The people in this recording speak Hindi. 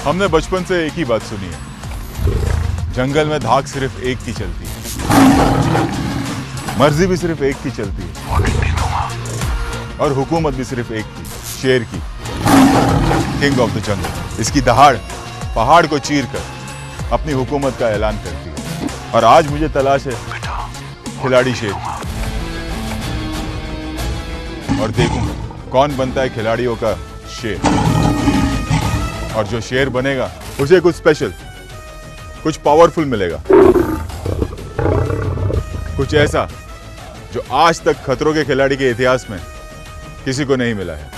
हमने बचपन से एक ही बात सुनी है, जंगल में धाक सिर्फ एक की चलती है, मर्जी भी सिर्फ एक की चलती है, और हुकूमत भी सिर्फ एक की, शेर की, किंग ऑफ द जंगल। इसकी दहाड़ पहाड़ को चीर कर अपनी हुकूमत का ऐलान करती है। और आज मुझे तलाश है खिलाड़ी शेर की, और देखूंगा कौन बनता है खिलाड़ियों का शेर। और जो शेर बनेगा उसे कुछ स्पेशल, कुछ पावरफुल मिलेगा, कुछ ऐसा जो आज तक खतरों के खिलाड़ी के इतिहास में किसी को नहीं मिला है।